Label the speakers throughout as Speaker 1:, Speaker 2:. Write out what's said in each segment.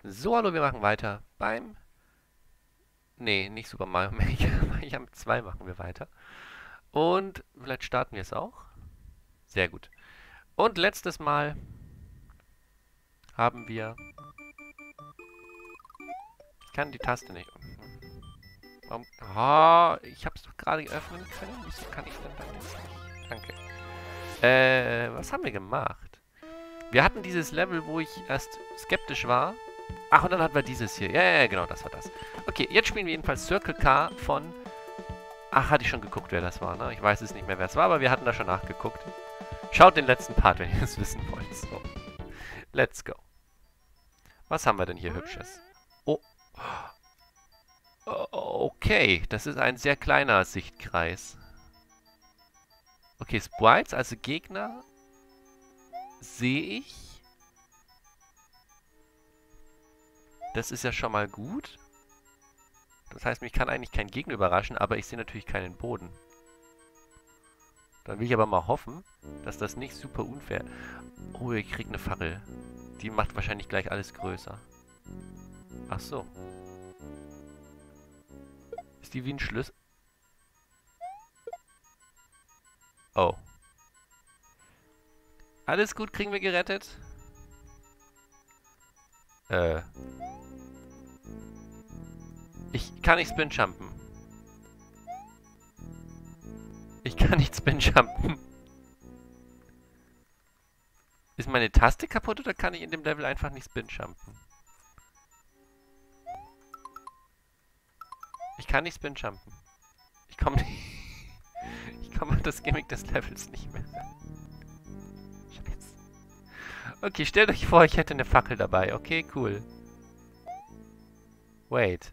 Speaker 1: So, hallo, wir machen weiter beim... Nee, nicht Super Mario Maker. Mario 2 machen wir weiter. Und vielleicht starten wir es auch. Sehr gut. Und letztes Mal haben wir... Ich kann die Taste nicht öffnen. Warum? Ah, ich habe es doch gerade öffnen können. Wieso kann ich denn dann jetzt nicht? Danke. Was haben wir gemacht? Wir hatten dieses Level, wo ich erst skeptisch war. Ach, und dann hatten wir dieses hier. Ja, ja, ja, genau, das war das. Okay, jetzt spielen wir jedenfalls Circle K von... Ach, hatte ich schon geguckt, wer das war, ne? Ich weiß es nicht mehr, wer es war, aber wir hatten da schon nachgeguckt. Schaut den letzten Part, wenn ihr es wissen wollt. So, let's go. Was haben wir denn hier Hübsches? Oh. Okay, das ist ein sehr kleiner Sichtkreis. Okay, Sprites, also Gegner, sehe ich. Das ist ja schon mal gut. Das heißt, mich kann eigentlich kein Gegner überraschen, aber ich sehe natürlich keinen Boden. Dann will ich aber mal hoffen, dass das nicht super unfair... Oh, ich krieg eine Fackel. Die macht wahrscheinlich gleich alles größer. Ach so. Ist die wie ein Schlüssel? Oh. Alles gut, kriegen wir gerettet? Ich kann nicht Spin-Jumpen. Ich kann nicht Spin-Jumpen. Ist meine Taste kaputt oder kann ich in dem Level einfach nicht Spin-Jumpen? Ich kann nicht Spin-Jumpen. Ich komme nicht... Ich komme an das Gimmick des Levels nicht mehr. Scheiße. Okay, stellt euch vor, ich hätte eine Fackel dabei. Okay, cool. Wait.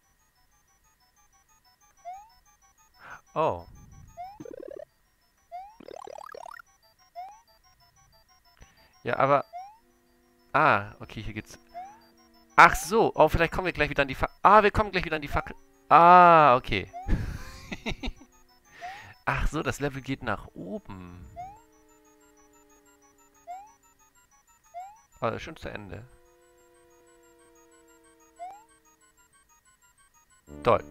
Speaker 1: Oh. Ja, aber... Ah, okay, hier geht's... Ach so. Oh, vielleicht kommen wir gleich wieder an die Fackel. Ah, wir kommen gleich wieder an die Fackel. Ah, okay. Ach so, das Level geht nach oben. Oh, das ist schon zu Ende. Toll.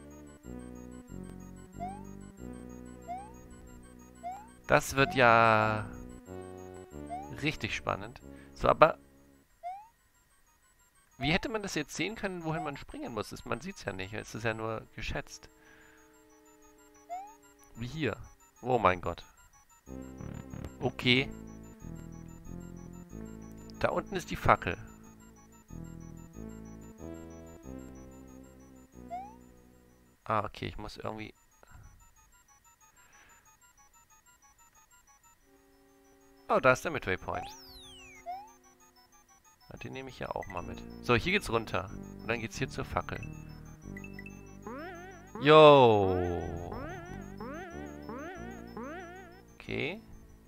Speaker 1: Das wird ja richtig spannend. So, aber wie hätte man das jetzt sehen können, wohin man springen muss? Man sieht es ja nicht. Es ist ja nur geschätzt. Wie hier. Oh mein Gott. Okay. Da unten ist die Fackel. Ah, okay. Ich muss irgendwie... Oh, da ist der Midway Point. Na, den nehme ich ja auch mal mit. So, hier geht's runter. Und dann geht's hier zur Fackel. Yo. Okay.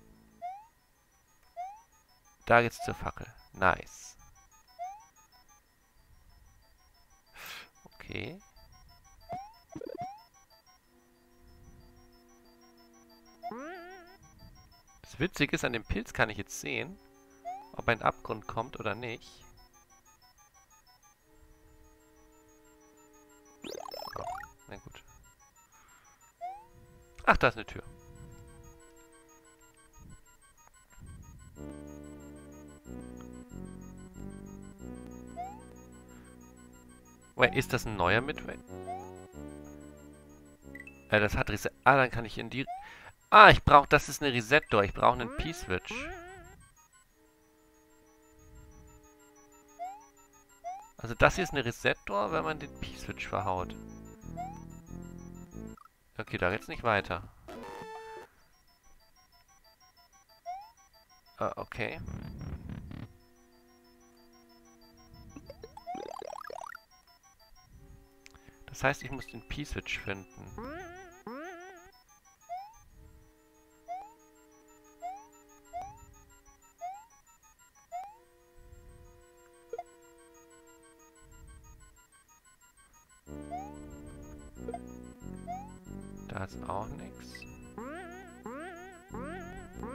Speaker 1: Da geht's zur Fackel. Nice. Okay. Das Witzige ist, an dem Pilz kann ich jetzt sehen, ob ein Abgrund kommt oder nicht. Oh, na gut. Ach, da ist eine Tür. Wait, ist das ein neuer Midway? Das hat Reset... Ah, dann kann ich in die... Ah, ich brauche... Das ist eine Reset-Door. Ich brauche einen P-Switch. Also das hier ist eine Reset-Door, wenn man den P-Switch verhaut. Okay, da geht's nicht weiter. Okay. Das heißt, ich muss den P-Switch finden. Da ist auch nichts.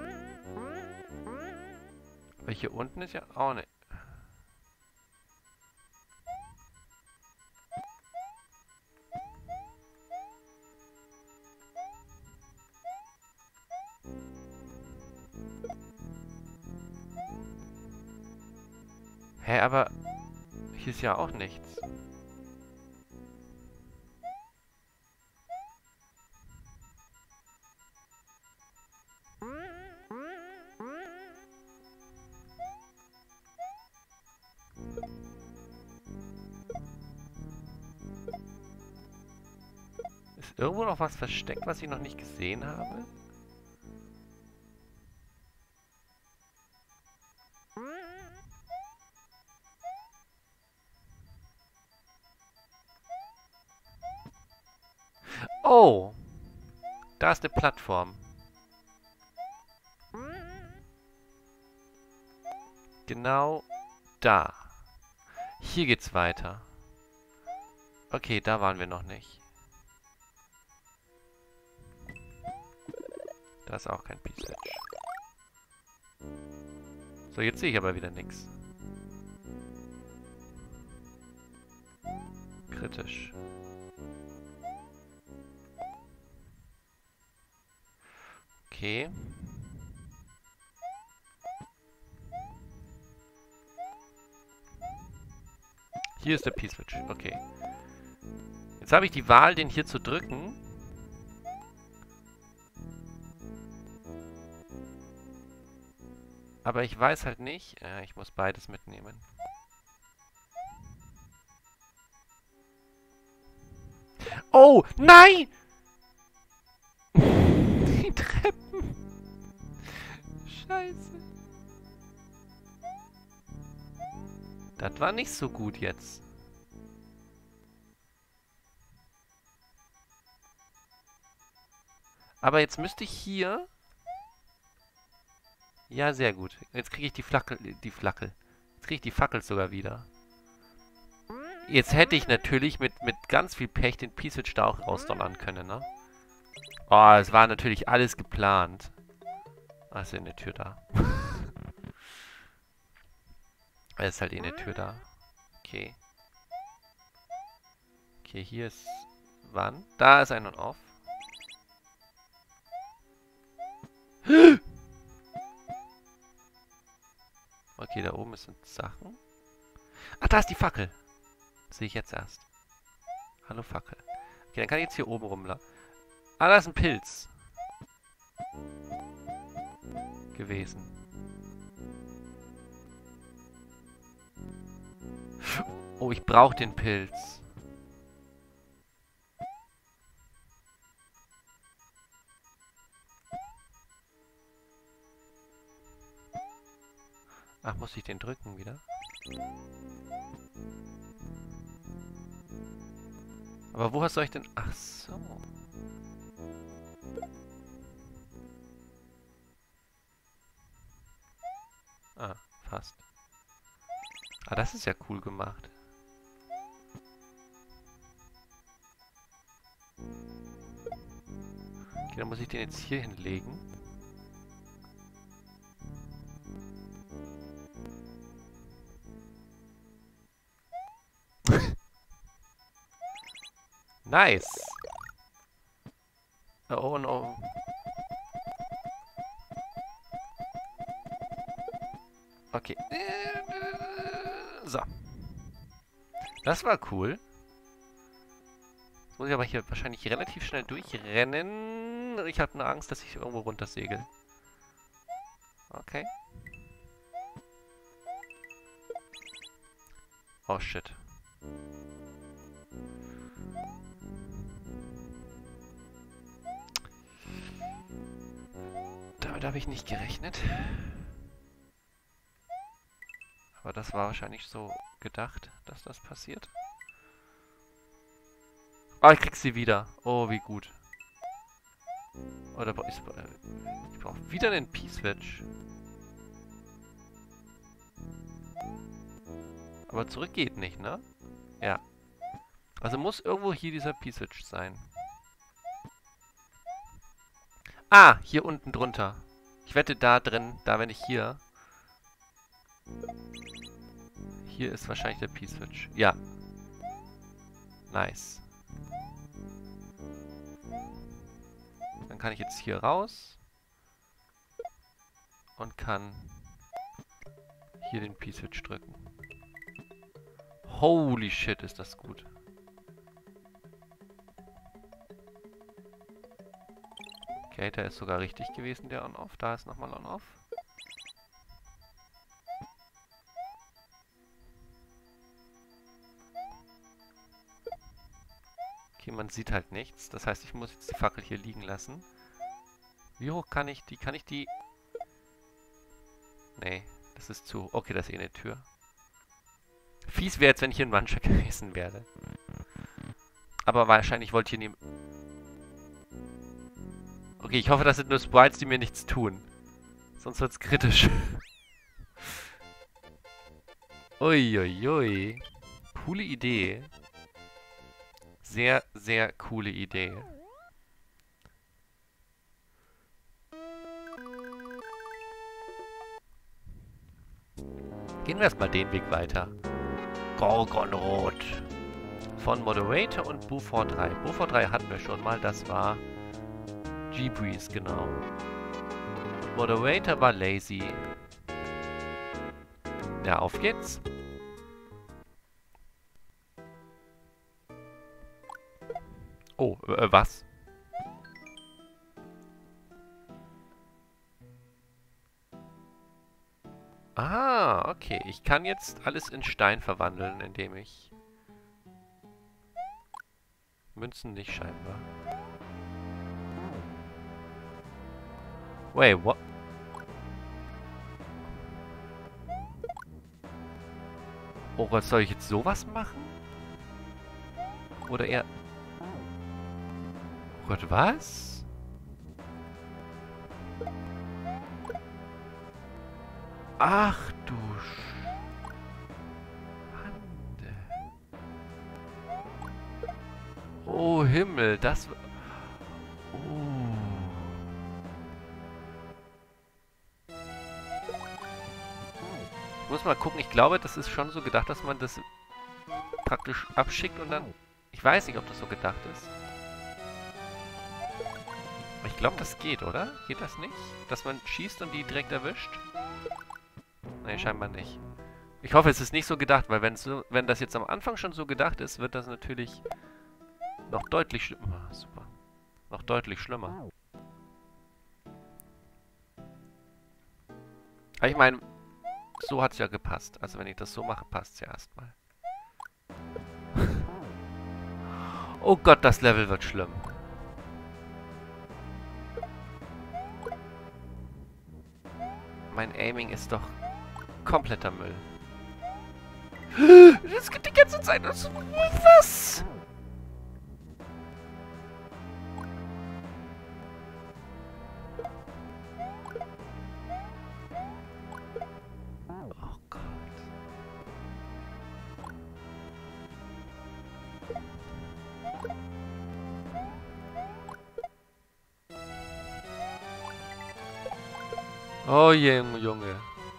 Speaker 1: Aber hier unten ist ja auch nicht. Hä, aber hier ist ja auch nichts. Ist irgendwo noch was versteckt, was ich noch nicht gesehen habe? Oh! Da ist eine Plattform. Genau da. Hier geht's weiter. Okay, da waren wir noch nicht. Da ist auch kein P-Switch. So, jetzt sehe ich aber wieder nichts. Kritisch. Okay. Hier ist der P-Switch. Okay. Jetzt habe ich die Wahl, den hier zu drücken. Aber ich weiß halt nicht. Ich muss beides mitnehmen. Oh, nein! Die Treppen. Scheiße. Das war nicht so gut jetzt. Aber jetzt müsste ich hier... Ja, sehr gut. Jetzt kriege ich die Fackel. Jetzt kriege ich die Fackel sogar wieder. Jetzt hätte ich natürlich mit ganz viel Pech den P-Switch da auch rausdonnern können, ne? Oh, es war natürlich alles geplant. Ah, ist ja eine Tür da. Es ist halt eh eine Tür da. Okay. Okay, hier ist... Wann? Da ist ein On-Off. Okay, da oben sind Sachen. Ach, da ist die Fackel. Sehe ich jetzt erst. Hallo Fackel. Okay, dann kann ich jetzt hier oben rumlaufen. Ah, da ist ein Pilz. Gewesen. Oh, ich brauche den Pilz. Ach, muss ich den drücken wieder? Aber woher soll ich denn... Ach so. Ah, fast. Ah, das ist ja cool gemacht. Okay, dann muss ich den jetzt hier hinlegen. Nice! Oh no. Okay. So. Das war cool. Jetzt muss ich aber hier wahrscheinlich relativ schnell durchrennen. Ich habe nur Angst, dass ich irgendwo runtersegel. Okay. Oh shit. Damit habe ich nicht gerechnet. Aber das war wahrscheinlich so gedacht, dass das passiert. Oh, ich krieg sie wieder. Oh, wie gut. Oder ich brauche wieder einen P-Switch. Aber zurück geht nicht, ne? Ja. Also muss irgendwo hier dieser P-Switch sein. Ah, hier unten drunter. Ich wette da drin, da wenn ich hier... Hier ist wahrscheinlich der P-Switch. Ja. Nice. Dann kann ich jetzt hier raus. Und kann hier den P-Switch drücken. Holy shit, ist das gut. Okay, der ist sogar richtig gewesen, der On-Off. Da ist nochmal On-Off. Okay, man sieht halt nichts. Das heißt, ich muss jetzt die Fackel hier liegen lassen. Wie hoch kann ich die? Kann ich die... Nee, das ist zu... Okay, das ist eh eine Tür. Fies wäre jetzt, wenn ich hier ein Muncher gewesen wäre. Aber wahrscheinlich wollte ich hier nie... Okay, ich hoffe, das sind nur Sprites, die mir nichts tun. Sonst wird's kritisch. Uiuiui. Coole Idee. Sehr, sehr coole Idee. Gehen wir erstmal den Weg weiter. Gorgonrot. Von Moderator und Buford 3. Buford 3 hatten wir schon mal, das war G-Breeze, genau. Moderator war Lazy. Ja, auf geht's. Oh, was? Ah, okay. Ich kann jetzt alles in Stein verwandeln, indem ich... Münzen nicht scheinbar. Wait, what? Oh Gott, soll ich jetzt sowas machen? Oder eher... Oh Gott, was? Ach du Schande. Oh Himmel, das... Oh. Ich muss mal gucken, ich glaube, das ist schon so gedacht, dass man das praktisch abschickt und dann... Ich weiß nicht, ob das so gedacht ist. Aber ich glaube, das geht, oder? Geht das nicht? Dass man schießt und die direkt erwischt? Nee, scheinbar nicht. Ich hoffe, es ist nicht so gedacht, weil wenn das jetzt am Anfang schon so gedacht ist, wird das natürlich noch deutlich schlimmer. Super. Noch deutlich schlimmer. Aber ich meine, so hat es ja gepasst. Also wenn ich das so mache, passt es ja erstmal. Oh Gott, das Level wird schlimm. Mein Aiming ist doch kompletter Müll. Das geht die ganze Zeit. Was? Oh Gott. Oh Junge.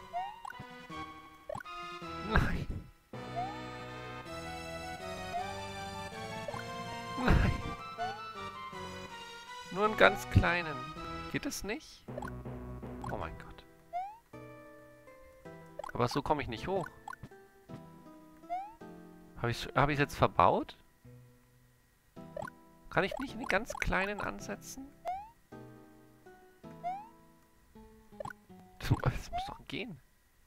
Speaker 1: Nein. Nein. Nur einen ganz kleinen. Geht es nicht? Oh mein Gott. Aber so komme ich nicht hoch. Habe ich es jetzt verbaut? Kann ich nicht einen ganz kleinen ansetzen? Das muss doch gehen.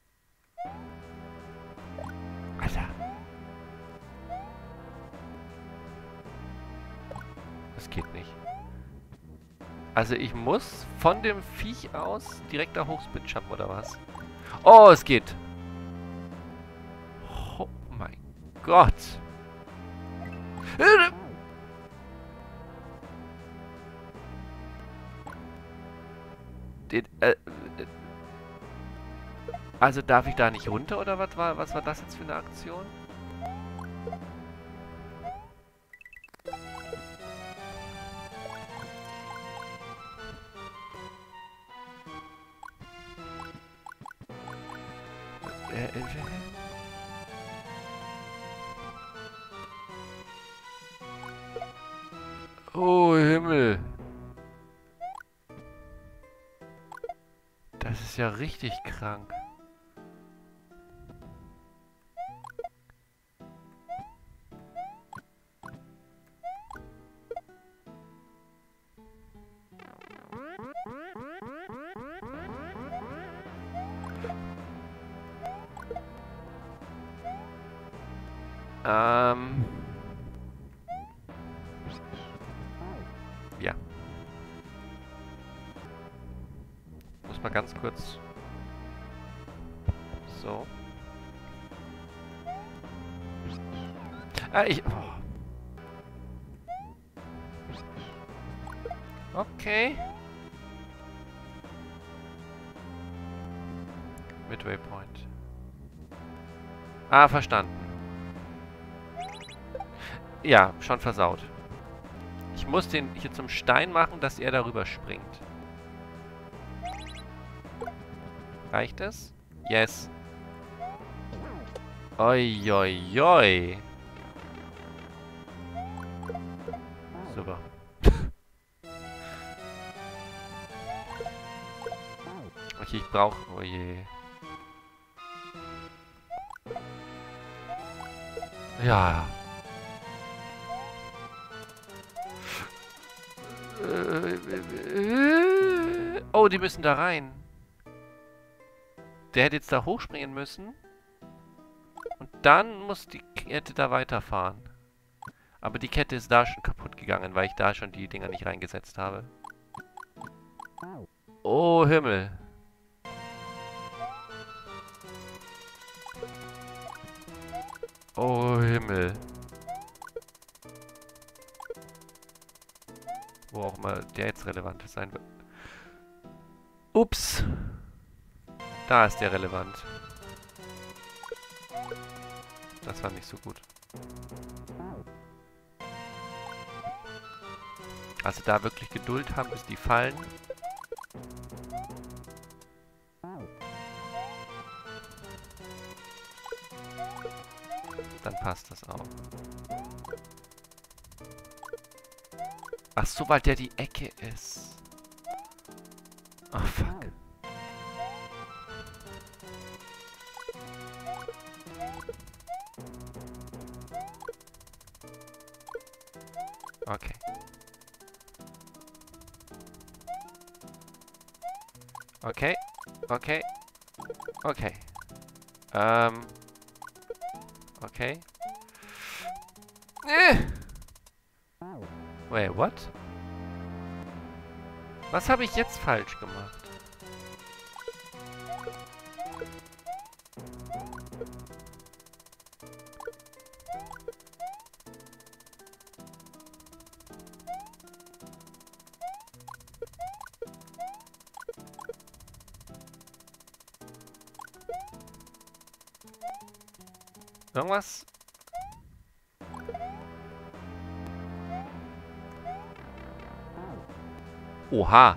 Speaker 1: Alter. Das geht nicht. Also ich muss von dem Viech aus direkt da hoch Spin jumpen oder was? Oh, es geht. Oh mein Gott. Also darf ich da nicht runter oder was war das jetzt für eine Aktion? Oh Himmel. Das ist ja richtig krank. Ja. Muss mal ganz kurz... So. Oh. Okay. Midway Point. Ah, verstanden. Ja, schon versaut. Ich muss den hier zum Stein machen, dass er darüber springt. Reicht es? Yes. Oi, oi, oi. Super. Okay, ich brauche... Oh je. Ja. Oh, die müssen da rein. Der hätte jetzt da hochspringen müssen. Und dann muss die Kette da weiterfahren. Aber die Kette ist da schon kaputt gegangen, weil ich da schon die Dinger nicht reingesetzt habe. Oh, Himmel. Oh, Himmel. Wo auch immer der jetzt relevant sein wird. Ups. Da ist der relevant. Das war nicht so gut. Also da wirklich Geduld haben, bis die fallen. Dann passt das auch. Ach so, weil der die Ecke ist. Oh, fuck. Okay. Okay. Okay. Okay. Okay. Wait, what? Was habe ich jetzt falsch gemacht? Irgendwas? Oha.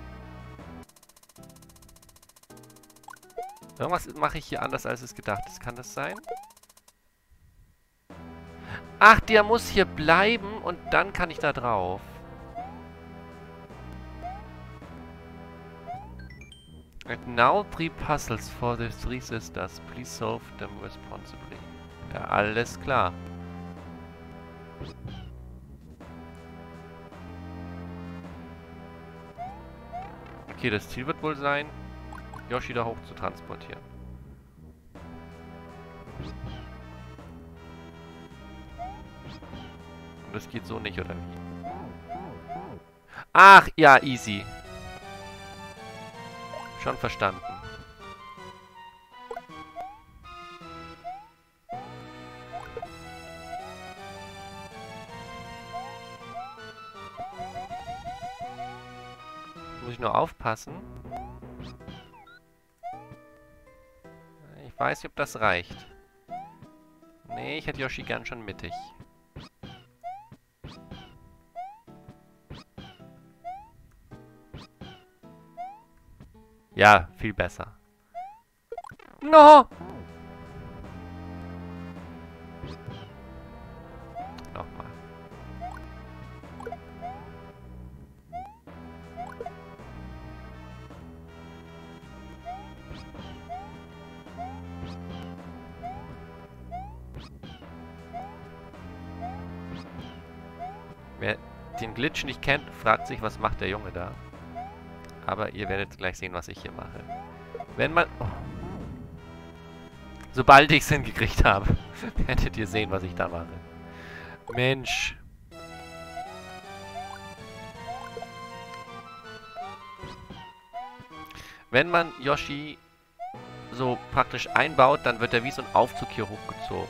Speaker 1: Irgendwas mache ich hier anders, als es gedacht ist. Kann das sein? Ach, der muss hier bleiben und dann kann ich da drauf. And now 3 puzzles for the 3 sisters. Please solve them responsibly. Ja, alles klar. Okay, das Ziel wird wohl sein, Yoshi da hoch zu transportieren. Und das geht so nicht, oder wie? Ach, ja, easy. Schon verstanden. Muss ich nur aufpassen. Ich weiß nicht, ob das reicht. Nee, ich hätte Yoshi gern schon mittig. Ja, viel besser. No! Nochmal. Wer den Glitch nicht kennt, fragt sich, was macht der Junge da? Aber ihr werdet gleich sehen, was ich hier mache. Wenn man... Oh. Sobald ich es hingekriegt habe, werdet ihr sehen, was ich da mache. Mensch. Wenn man Yoshi so praktisch einbaut, dann wird er wie so ein Aufzug hier hochgezogen.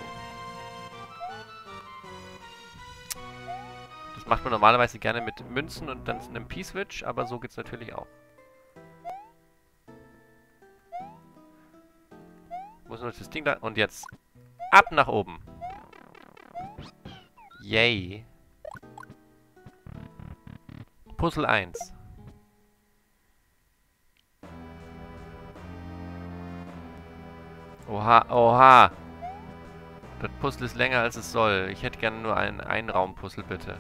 Speaker 1: Das macht man normalerweise gerne mit Münzen und dann einem P-Switch, aber so geht es natürlich auch. Muss nur das Ding da... Und jetzt ab nach oben. Yay. Puzzle 1. Oha, oha. Das Puzzle ist länger, als es soll. Ich hätte gerne nur ein Einraum-Puzzle, bitte.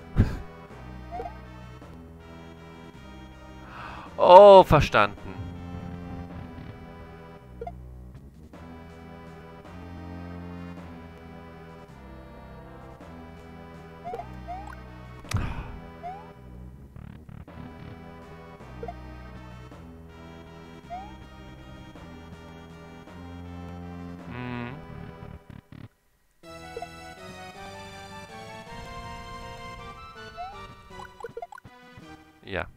Speaker 1: Oh, verstanden. Ja.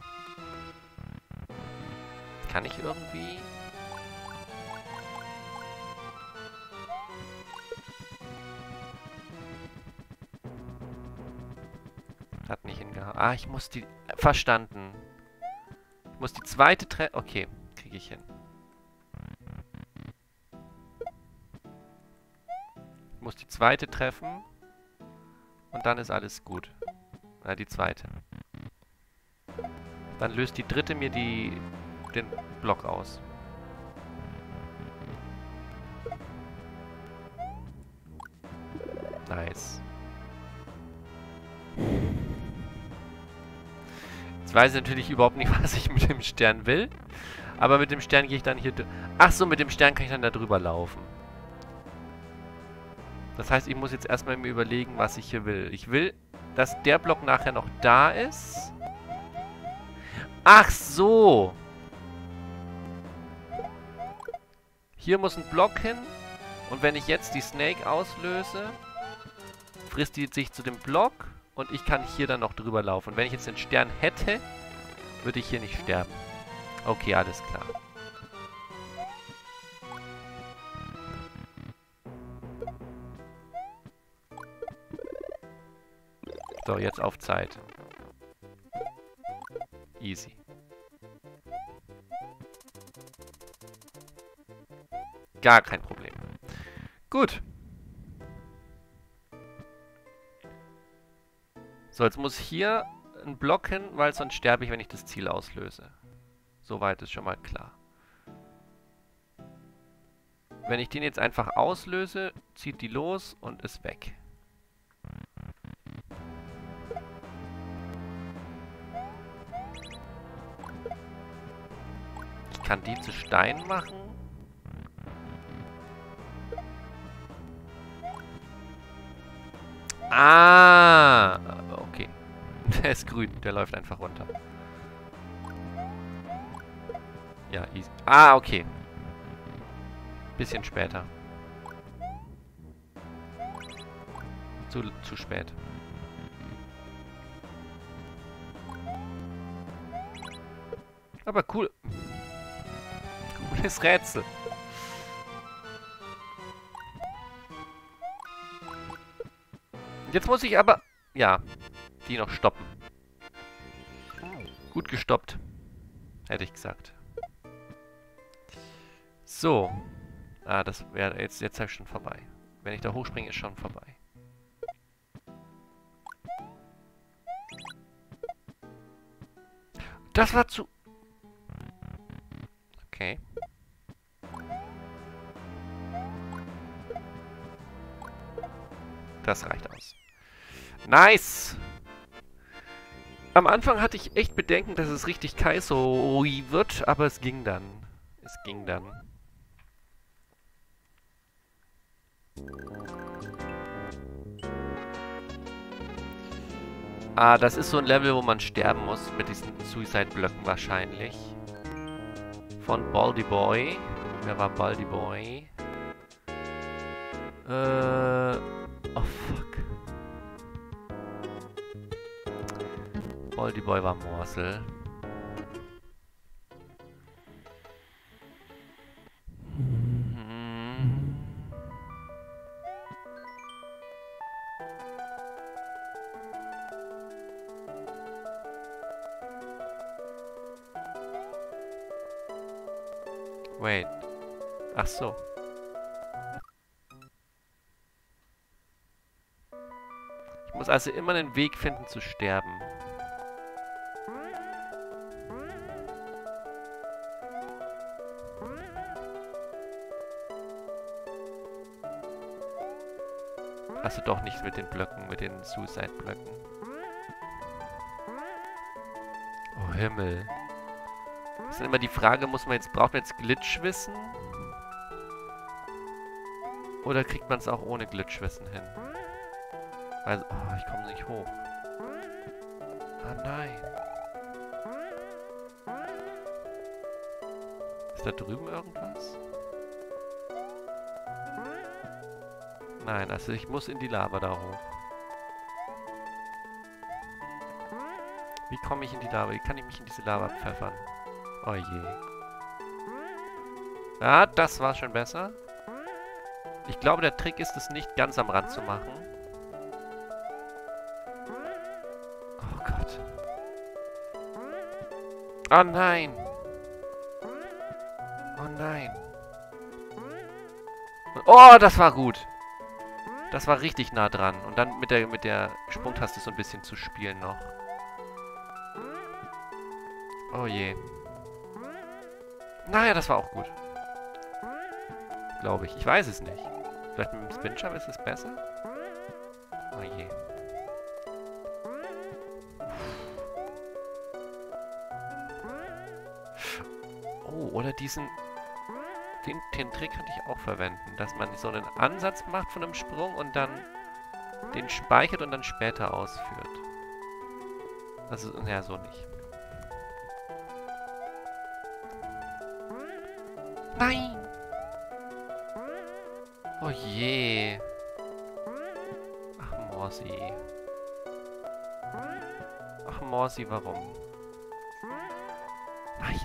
Speaker 1: Kann ich irgendwie... Hat nicht hingehauen. Ah, ich muss die... Verstanden. Ich muss die zweite treffen... Okay, kriege ich hin. Ich muss die zweite treffen. Und dann ist alles gut. Na, die zweite. Dann löst die dritte mir den Block aus. Nice. Jetzt weiß ich natürlich überhaupt nicht, was ich mit dem Stern will. Aber mit dem Stern gehe ich dann hier... Ach so, mit dem Stern kann ich dann da drüber laufen. Das heißt, ich muss jetzt erstmal mir überlegen, was ich hier will. Ich will, dass der Block nachher noch da ist. Ach so. Hier muss ein Block hin. Und wenn ich jetzt die Snake auslöse, frisst die sich zu dem Block. Und ich kann hier dann noch drüber laufen. Und wenn ich jetzt den Stern hätte, würde ich hier nicht sterben. Okay, alles klar. So, jetzt auf Zeit. Easy. Gar kein Problem. Gut. So, jetzt muss hier ein Block hin, weil sonst sterbe ich, wenn ich das Ziel auslöse. Soweit ist schon mal klar. Wenn ich den jetzt einfach auslöse, zieht die los und ist weg. Ich kann die zu Stein machen. Ah, okay. Der ist grün, der läuft einfach runter. Ja, easy. Ah, okay. Bisschen später. Zu spät. Aber cool. Cooles Rätsel. Jetzt muss ich aber... Ja, die noch stoppen. Gut gestoppt. Hätte ich gesagt. So. Ah, das wäre... Jetzt habe ich schon vorbei. Wenn ich da hochspringe, ist schon vorbei. Das war zu... Okay. Das reicht aus. Nice! Am Anfang hatte ich echt Bedenken, dass es richtig Kaisoi wird, aber es ging dann. Es ging dann. Ah, das ist so ein Level, wo man sterben muss, mit diesen Suicide-Blöcken wahrscheinlich. Von Baldi Boy. Wer war Baldi Boy? Oh fuck. Oldie-Boy war Morsel. Wait. Ach so. Ich muss also immer einen Weg finden zu sterben. Also doch nicht mit den Blöcken, mit den Suicide-Blöcken. Oh Himmel. Das ist immer die Frage, braucht man jetzt Glitchwissen? Oder kriegt man es auch ohne Glitchwissen hin? Also, oh, ich komme nicht hoch. Ah nein. Ist da drüben irgendwas? Nein, also ich muss in die Lava da hoch. Wie komme ich in die Lava? Wie kann ich mich in diese Lava pfeffern? Oh je. Ja, das war schon besser. Ich glaube, der Trick ist es nicht ganz am Rand zu machen. Oh Gott. Oh nein. Oh nein. Oh, das war gut. Das war richtig nah dran. Und dann mit der Sprungtaste so ein bisschen zu spielen noch. Oh je. Naja, das war auch gut. Glaube ich. Ich weiß es nicht. Vielleicht mit dem Spinjump ist es besser? Oh je. Oh, oder den Trick könnte ich auch verwenden, dass man so einen Ansatz macht von einem Sprung und dann den speichert und dann später ausführt. Also, naja, so nicht. Nein! Oh je. Ach, Morsi. Ach, Morsi, warum? Nein.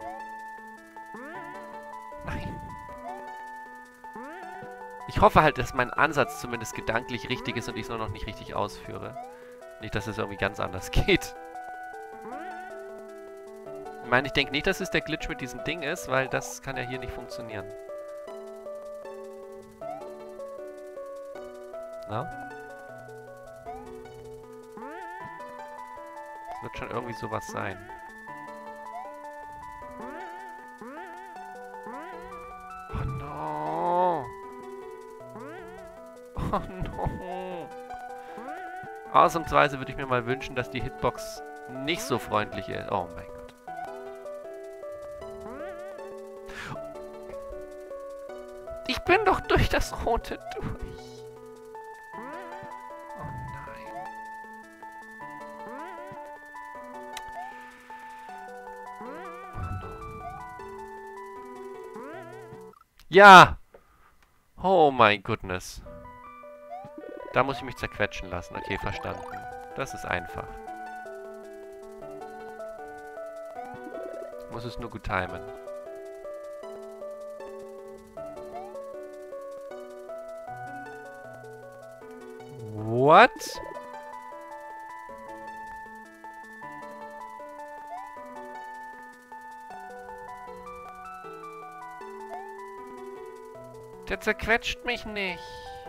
Speaker 1: Nein. Ich hoffe halt, dass mein Ansatz zumindest gedanklich richtig ist und ich es nur noch nicht richtig ausführe. Nicht, dass es irgendwie ganz anders geht. Ich meine, ich denke nicht, dass es der Glitch mit diesem Ding ist, weil das kann ja hier nicht funktionieren. Na? Es wird schon irgendwie sowas sein. Oh no! Oh no! Ausnahmsweise würde ich mir mal wünschen, dass die Hitbox nicht so freundlich ist. Oh mein Gott. Ich bin doch durch das Rote durch. Oh nein. Oh no. Ja! Oh mein Goodness. Da muss ich mich zerquetschen lassen. Okay, verstanden. Das ist einfach. Ich muss es nur gut timen. What? Der zerquetscht mich nicht.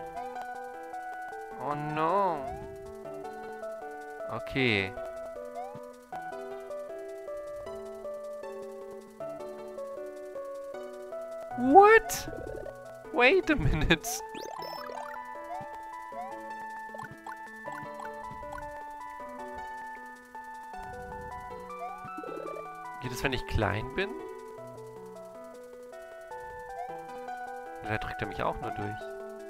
Speaker 1: Oh no. Okay. What? Wait a minute. Geht es, wenn ich klein bin? Oder drückt er mich auch nur durch?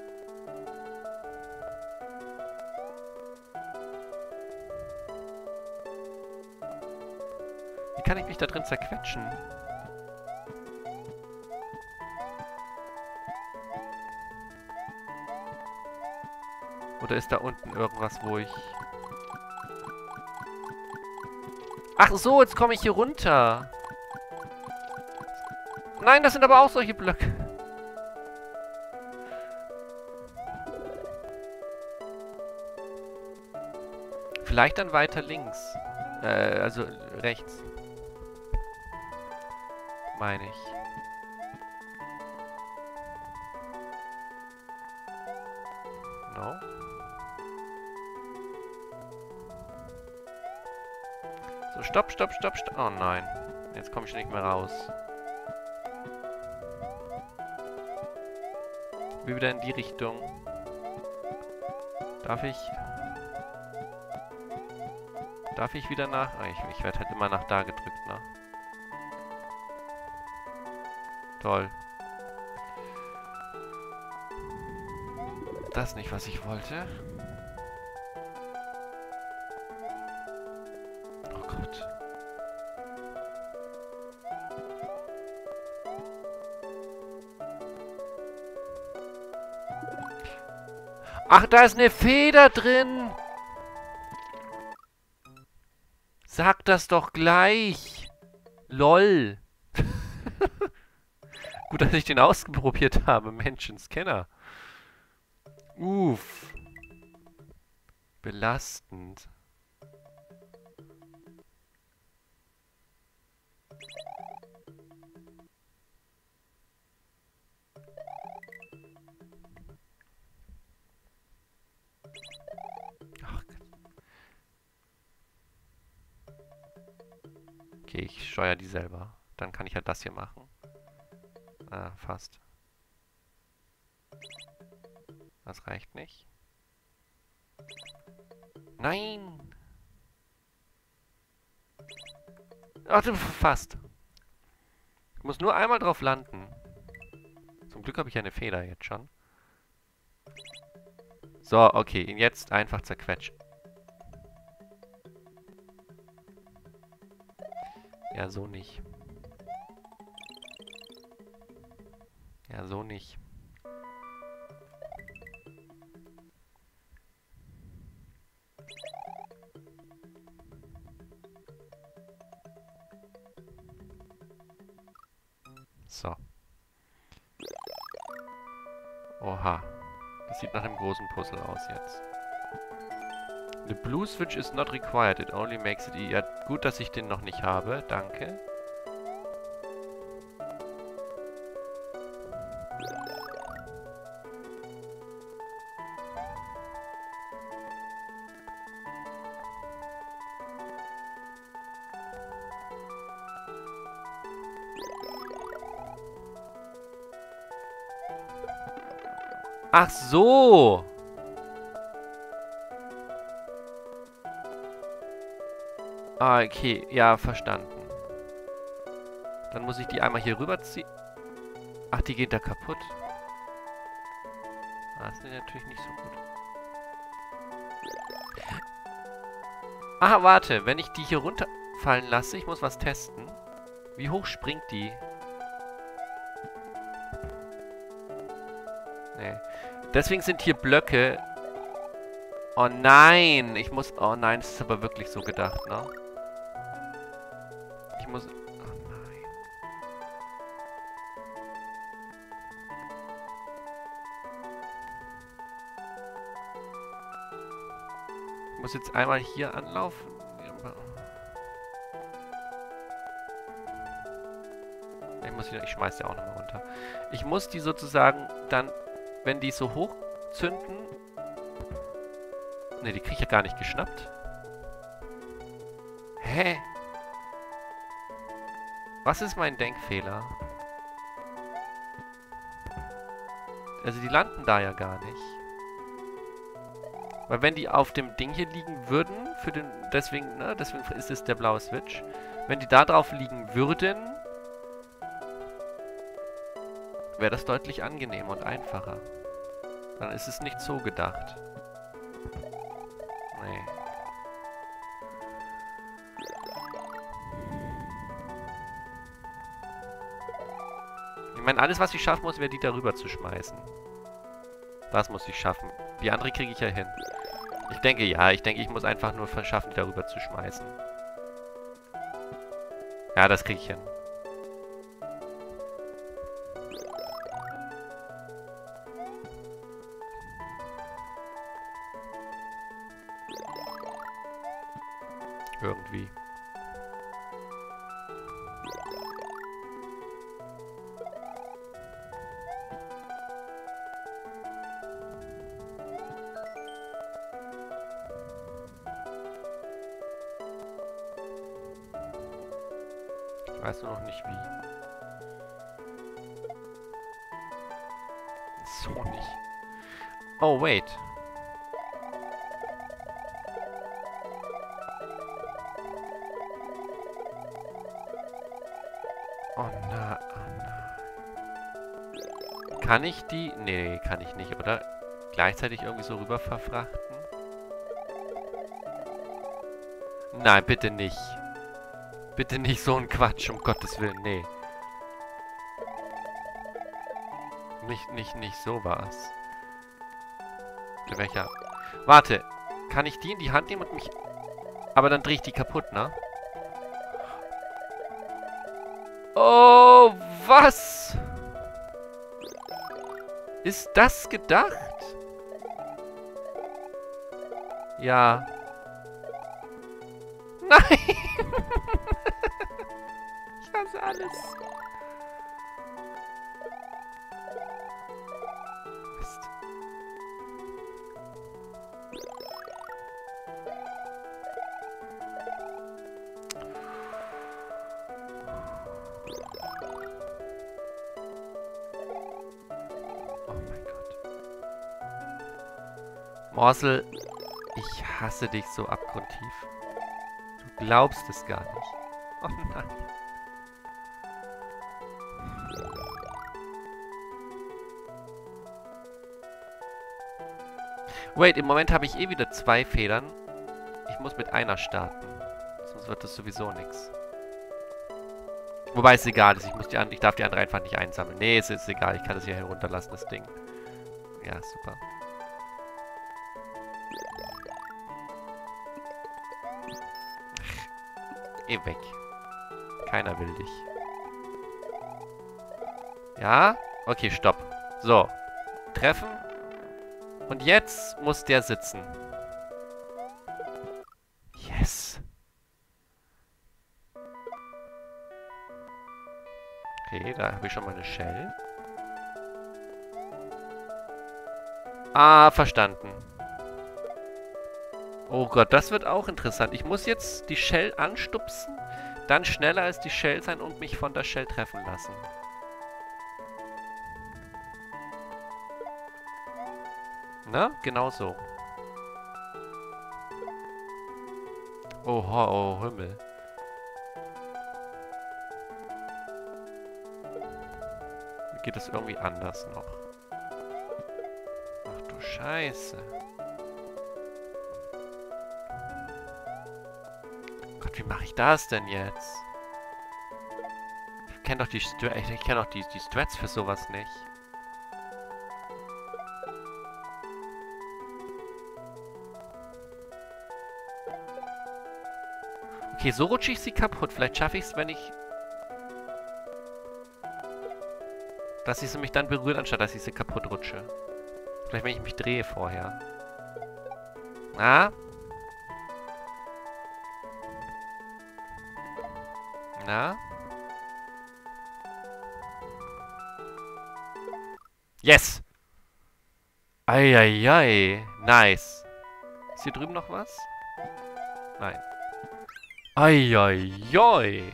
Speaker 1: Wie kann ich mich da drin zerquetschen? Oder ist da unten irgendwas, wo ich... Ach so, jetzt komme ich hier runter. Nein, das sind aber auch solche Blöcke. Vielleicht dann weiter links. Also rechts. Meine ich. No. So, stopp, stopp, stopp, stopp. Oh nein. Jetzt komme ich nicht mehr raus. Ich will wieder in die Richtung. Darf ich... Darf ich wieder nach... Ah, ich werde halt immer nach da gedrückt, ne? Toll. Das ist nicht, was ich wollte. Oh Gott. Ach, da ist eine Feder drin! Sag das doch gleich! LOL! Gut, dass ich den ausprobiert habe. Menschenscanner. Uff. Belastend. Ach. Okay, ich steuere die selber. Dann kann ich ja das hier machen. Ah, fast. Das reicht nicht. Nein! Ach, fast. Ich muss nur einmal drauf landen. Zum Glück habe ich eine Feder jetzt schon. So, okay. Ihn jetzt einfach zerquetschen. Ja, so nicht. Ja, so nicht. So. Oha. Das sieht nach einem großen Puzzle aus jetzt. The blue switch is not required. It only makes it easy. Ja, gut, dass ich den noch nicht habe. Danke. Ach so! Ah, okay. Ja, verstanden. Dann muss ich die einmal hier rüberziehen. Ach, die geht da kaputt. Ah, das ist natürlich nicht so gut. Ah, warte. Wenn ich die hier runterfallen lasse, ich muss was testen. Wie hoch springt die? Nee. Deswegen sind hier Blöcke. Oh nein! Ich muss... Oh nein, das ist aber wirklich so gedacht, ne? Ich muss... Oh nein. Ich muss jetzt einmal hier anlaufen. Ich schmeiß die auch nochmal runter. Ich muss die sozusagen dann, wenn die so hoch zünden... Ne, die krieg ich ja gar nicht geschnappt. Hä? Was ist mein Denkfehler? Also die landen da ja gar nicht. Weil wenn die auf dem Ding hier liegen würden, für den, deswegen ist es der blaue Switch. Wenn die da drauf liegen würden, wäre das deutlich angenehmer und einfacher. Dann ist es nicht so gedacht. Nee. Ich meine, alles, was ich schaffen muss, wäre die darüber zu schmeißen. Das muss ich schaffen. Die andere kriege ich ja hin. Ich denke, ja. Ich denke, ich muss einfach nur schaffen, die darüber zu schmeißen. Ja, das kriege ich hin. Irgendwie. Weißt du noch nicht wie? So nicht. Oh, wait. Oh na, oh na. Kann ich die? Nee, kann ich nicht, oder? Gleichzeitig irgendwie so rüber verfrachten? Nein, bitte nicht. Bitte nicht so ein Quatsch, um Gottes Willen, nee. Nicht sowas. Welcher? Warte, kann ich die in die Hand nehmen und mich... Aber dann drehe ich die kaputt, ne? Oh, was? Ist das gedacht? Ja. Nein! Ich hasse alles. Mist. Oh mein Gott. Morsel, ich hasse dich so abgrundtief. Du glaubst es gar nicht. Oh nein. Wait, im Moment habe ich eh wieder 2 Federn. Ich muss mit einer starten. Sonst wird das sowieso nichts. Wobei es egal ist. Ich darf die andere einfach nicht einsammeln. Nee, es ist egal. Ich kann das hier herunterlassen, das Ding. Ja, super. Geh weg. Keiner will dich. Ja? Okay, stopp. So. Treffen. Und jetzt muss der sitzen. Yes. Okay, da habe ich schon mal eine Shell. Ah, verstanden. Oh Gott, das wird auch interessant. Ich muss jetzt die Shell anstupsen, dann schneller als die Shell sein und mich von der Shell treffen lassen. Na, genau so. Oha, oh Himmel. Geht es irgendwie anders noch? Ach du Scheiße. Gott, wie mache ich das denn jetzt? Ich kenne doch die Strats für sowas nicht. Okay, so rutsche ich sie kaputt. Vielleicht schaffe ich es, wenn ich... Dass sie mich dann berührt, anstatt dass ich sie kaputt rutsche. Vielleicht, wenn ich mich drehe vorher. Na? Na? Yes! Eieiei. Nice. Ist hier drüben noch was? Nein. Eieiei.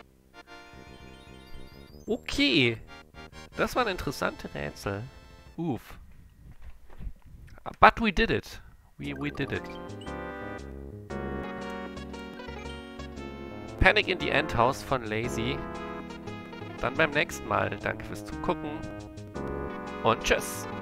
Speaker 1: Okay. Das waren interessante Rätsel. Uff. But we did it. We did it. Panic in the Ant House von Lazy. Dann beim nächsten Mal. Danke fürs Zugucken. Und tschüss.